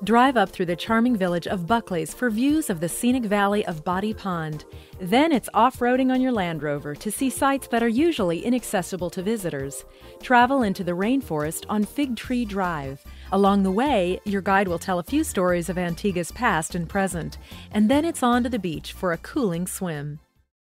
Drive up through the charming village of Buckley's for views of the scenic valley of Body Pond. Then it's off-roading on your Land Rover to see sights that are usually inaccessible to visitors. Travel into the rainforest on Fig Tree Drive. Along the way, your guide will tell a few stories of Antigua's past and present, and then it's on to the beach for a cooling swim.